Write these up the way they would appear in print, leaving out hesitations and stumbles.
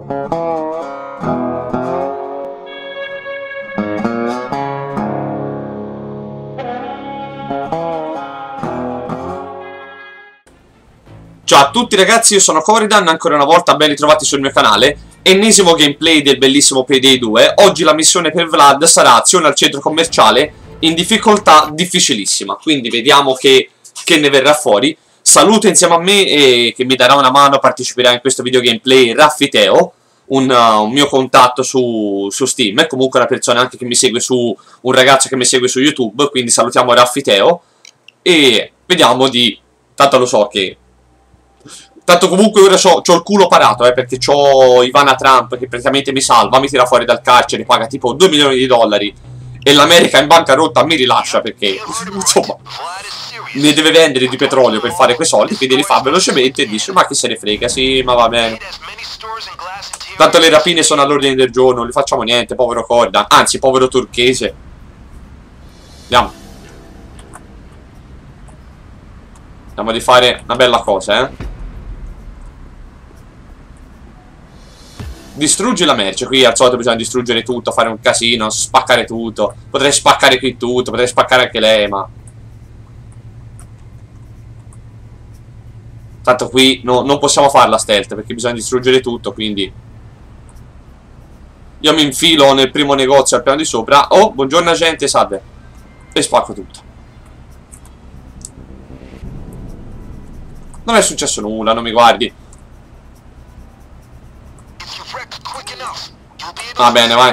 Ciao a tutti ragazzi, io sono Coridan, ancora una volta ben ritrovati sul mio canale. Ennesimo gameplay del bellissimo Payday 2. Oggi la missione per Vlad sarà azione al centro commerciale in difficoltà difficilissima, quindi vediamo che ne verrà fuori. Saluto insieme a me e che mi darà una mano, parteciperà in questo video gameplay Raffiteo, un mio contatto su Steam, e comunque una persona anche che mi segue un ragazzo che mi segue su YouTube, quindi salutiamo Raffiteo e vediamo di... tanto lo so che... Tanto comunque ora c'ho il culo parato, perché c'ho Ivana Trump che praticamente mi salva, mi tira fuori dal carcere, paga tipo 2 milioni di dollari e l'America in bancarotta mi rilascia perché, insomma, ne deve vendere di petrolio per fare quei soldi, quindi li fa velocemente e dice, ma che se ne frega, sì, ma va bene. Tanto le rapine sono all'ordine del giorno, non gli facciamo niente, povero Corda, anzi, povero turchese. Andiamo. Andiamo di fare una bella cosa, Distruggi la merce. Qui al solito bisogna distruggere tutto, fare un casino, spaccare tutto. Potrei spaccare qui tutto, potrei spaccare anche lei, ma... Tanto qui non possiamo farla stealth, perché bisogna distruggere tutto, quindi... Io mi infilo nel primo negozio al piano di sopra. Oh, buongiorno agente, salve. E spacco tutto. Non è successo nulla, non mi guardi. Va bene, vai.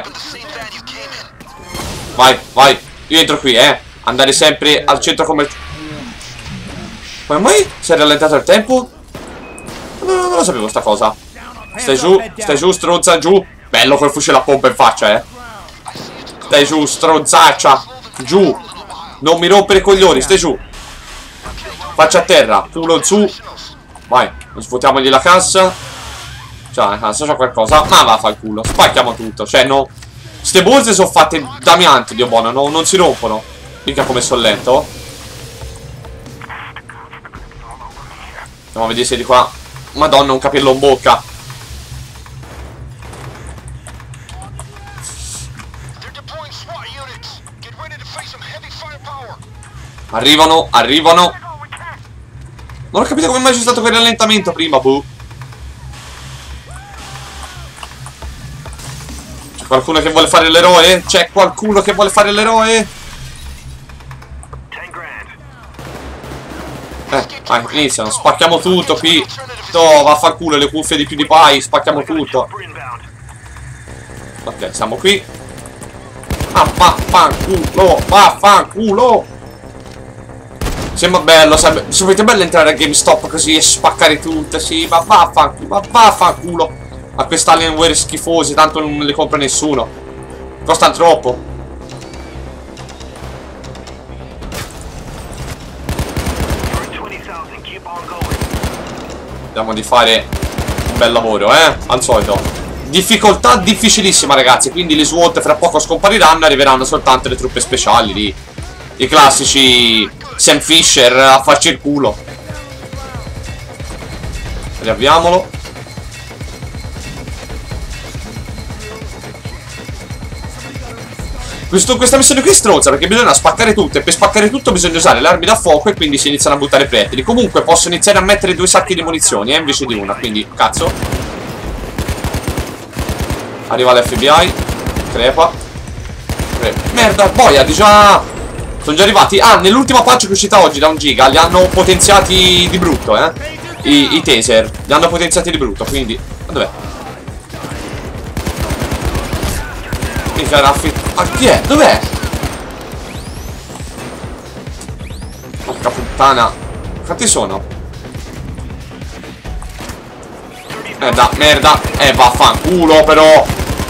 Vai, vai. Io entro qui, andare sempre al centro commerciale. Come mai? Si è rallentato il tempo? Non lo sapevo sta cosa. Stai giù, stronza, giù. Bello quel fucile a pompa in faccia, Stai giù, stronzaccia. Giù. Non mi rompere i coglioni, stai giù. Faccia a terra, culo in su. Vai, svuotiamogli la cassa. Cioè, la cassa c'ha qualcosa. Ma va a far culo, spacchiamo tutto. Cioè, no. Ste borse sono fatte d'amianto, Dio buono, non si rompono. Mica come sono lento. Andiamo a vedere se di qua. Madonna, un capello in bocca. Arrivano, arrivano. Non ho capito come mai c'è stato quel rallentamento prima, boh. C'è qualcuno che vuole fare l'eroe? C'è qualcuno che vuole fare l'eroe? Vai, iniziano, spacchiamo tutto qui. No, vaffanculo, le cuffie di PewDiePie, spacchiamo tutto. Ok, siamo qui. Ah, vaffanculo, vaffanculo. Sembra bello, sapete bello entrare a GameStop così e spaccare tutto, sì, ma vaffanculo. A quest'Alienware schifosi, tanto non le compra nessuno. Costano troppo. Vediamo di fare un bel lavoro, al solito. Difficoltà difficilissima, ragazzi. Quindi le SWAT fra poco scompariranno. Arriveranno soltanto le truppe speciali lì. I classici Sam Fisher a farci il culo. Riavviamolo. Questa missione qui è stronza perché bisogna spaccare tutto, e per spaccare tutto bisogna usare le armi da fuoco e quindi si iniziano a buttare proiettili. Comunque posso iniziare a mettere 2 sacchi di munizioni invece di una, quindi cazzo. Arriva l'FBI. Crepa. Merda, boia, di già. Sono già arrivati. Ah, nell'ultima patch che è uscita oggi da 1 giga li hanno potenziati di brutto, I taser li hanno potenziati di brutto, quindi... Ma dov'è? Mica Raffi. Ah, chi è? Dov'è? Porca puttana. Quanti sono? Merda, merda. Vaffanculo però.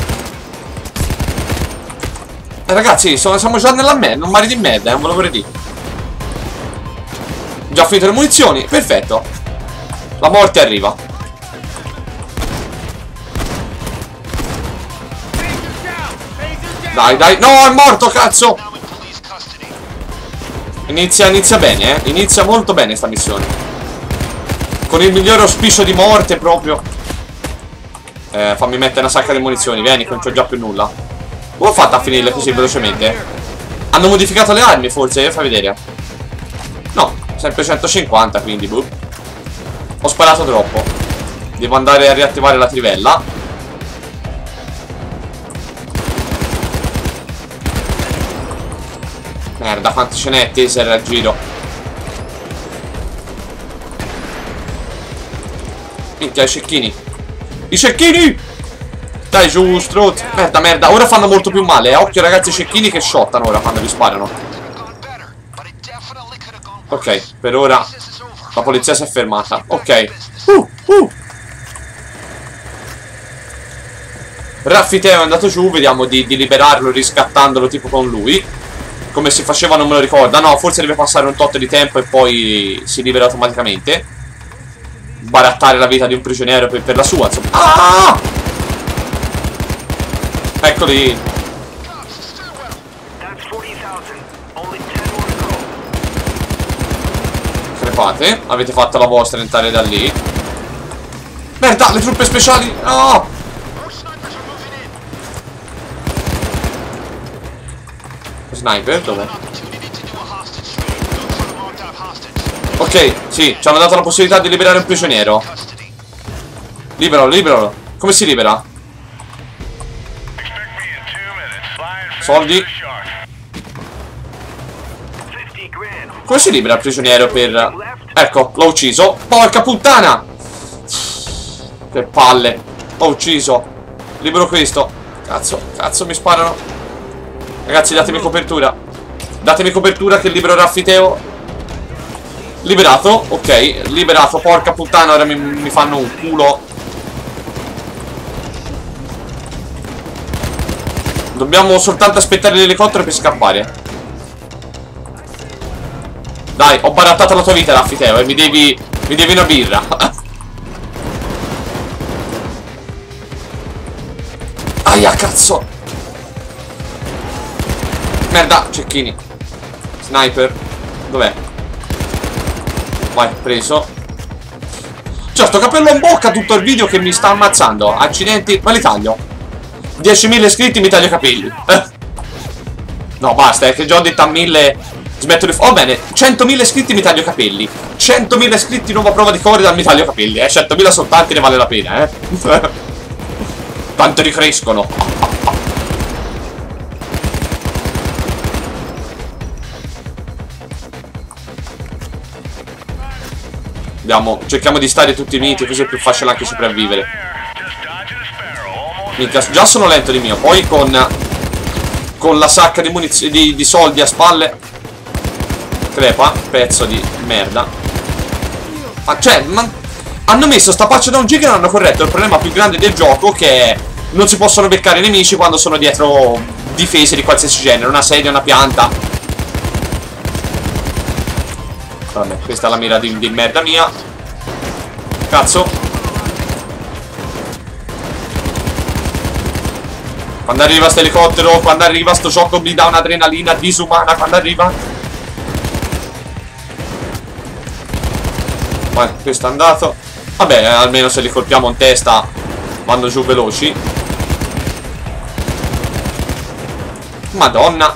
Ragazzi, siamo già nella merda. Un mare di merda, non ve lo vorrei dire. Già finito le munizioni, perfetto. La morte arriva. Dai, dai. No, è morto, cazzo. Inizia bene, Inizia molto bene sta missione. Con il migliore auspicio di morte proprio. Fammi mettere una sacca di munizioni. Vieni, che non c'ho già più nulla. Come ho fatto a finirle così velocemente? Hanno modificato le armi forse? Fai vedere. No, sempre 150, quindi boh. Ho sparato troppo. Devo andare a riattivare la trivella. Merda, quanti ce n'è taser al giro. Minchia, i cecchini. I cecchini! Dai giù, strozzo. Merda, merda. Ora fanno molto più male. Occhio ragazzi, i cecchini che shottano ora quando vi sparano. Ok, per ora la polizia si è fermata. Ok. Raffiteo è andato giù. Vediamo di liberarlo riscattandolo tipo con lui. Come si faceva non me lo ricordo. No, forse deve passare un tot di tempo e poi si libera automaticamente. Barattare la vita di un prigioniero per la sua, insomma. Ah! Eccoli. Crepate. Avete fatto la vostra entrare da lì. Merda, le truppe speciali. No! Sniper, dov'è? Ok, sì, ci hanno dato la possibilità di liberare un prigioniero. Liberalo, liberalo. Come si libera? Soldi. Come si libera il prigioniero per... Ecco, l'ho ucciso. Porca puttana! Che palle. L'ho ucciso. Libero questo. Cazzo, cazzo, mi sparano. Ragazzi, datemi copertura. Datemi copertura che libero Raffiteo. Liberato, ok, liberato. Porca puttana, ora mi fanno un culo. Dobbiamo soltanto aspettare l'elicottero per scappare. Dai, ho barattato la tua vita, Raffiteo, e mi devi una birra. Aia, cazzo. Merda, cecchini. Sniper. Dov'è? Vai, preso. Cioè, sto capello in bocca tutto il video che mi sta ammazzando. Accidenti, ma li taglio. 10.000 iscritti mi taglio i capelli. No, basta, è che già ho detto a 1000. Smetto di... Oh, bene, 100.000 iscritti mi taglio i capelli. 100.000 iscritti, nuova prova di Corridor, mi taglio i capelli. 100.000 sono tanti, ne vale la pena, Tanto ricrescono. Andiamo, cerchiamo di stare tutti uniti, così è più facile anche sopravvivere. Minchia, già sono lento di mio. Poi con la sacca di munizioni, di soldi a spalle. Crepa, pezzo di merda. Ah, cioè, ma hanno messo sta patch da 1 giga e non hanno corretto il problema più grande del gioco, che è non si possono beccare i nemici quando sono dietro difese di qualsiasi genere. Una sedia, una pianta. Vabbè, questa è la mira di merda mia. Cazzo. Quando arriva sto elicottero, quando arriva sto gioco mi dà un'adrenalina disumana quando arriva. Vai, questo è andato. Vabbè, almeno se li colpiamo in testa vanno giù veloci. Madonna.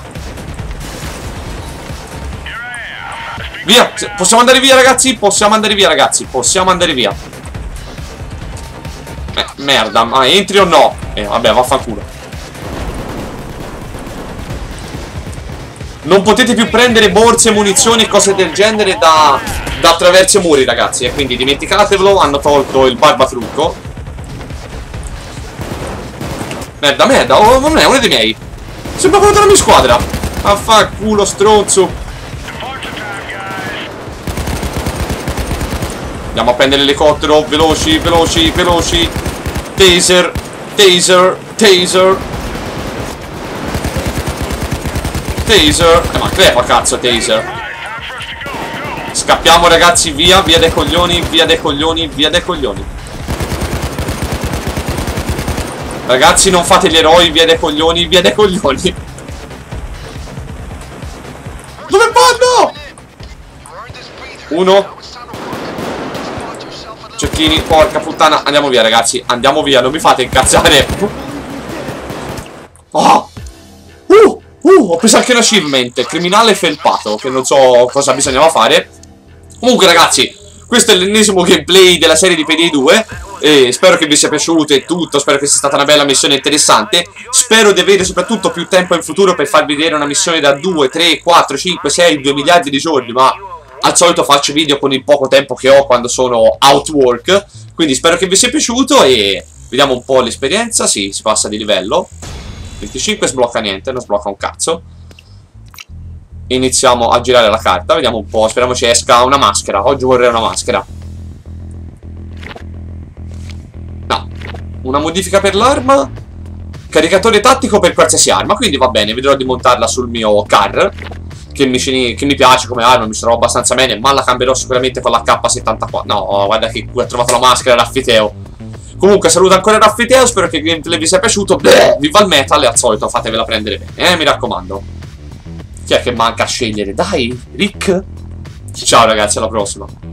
Via, possiamo andare via ragazzi, possiamo andare via ragazzi, possiamo andare via. Merda, ma entri o no? Vabbè, vaffanculo. Non potete più prendere borse, munizioni e cose del genere da attraverso i muri ragazzi, e quindi dimenticatevelo, hanno tolto il barbatrucco. Merda, merda, oh, non è uno dei miei. Sembra quello della mia squadra. Vaffanculo, stronzo. Andiamo a prendere l'elicottero, veloci, veloci, veloci. Taser, taser, taser. Taser. Ma crepa cazzo, taser. Scappiamo ragazzi, via, via dai coglioni, via dai coglioni, via dai coglioni. Ragazzi, non fate gli eroi, via dai coglioni, via dai coglioni. Dove vanno? Uno. Cecchini, porca puttana. Andiamo via, ragazzi. Andiamo via, non mi fate incazzare. Oh. Ho preso anche un achievement. Criminale felpato, che non so cosa bisognava fare. Comunque, ragazzi, questo è l'ennesimo gameplay della serie di Payday 2. E spero che vi sia piaciuto e tutto. Spero che sia stata una bella missione interessante. Spero di avere soprattutto più tempo in futuro per farvi vedere una missione da 2, 3, 4, 5, 6, 2 miliardi di giorni. Ma al solito faccio video con il poco tempo che ho quando sono out work. Quindi spero che vi sia piaciuto e vediamo un po' l'esperienza. Sì, si passa di livello. 25 sblocca niente, non sblocca un cazzo. Iniziamo a girare la carta, vediamo un po', speriamo ci esca una maschera. Oggi vorrei una maschera. No, una modifica per l'arma. Caricatore tattico per qualsiasi arma, quindi va bene, vedrò di montarla sul mio car, che mi piace come arma, mi trovo abbastanza bene, ma la cambierò sicuramente con la K74. No, guarda che qui ho trovato la maschera, Raffiteo. Comunque saluto ancora Raffiteo, spero che il gameplay vi sia piaciuto. Viva il metal e al solito fatevela prendere bene, mi raccomando. Chi è che manca a scegliere? Dai, Rick. Ciao ragazzi, alla prossima.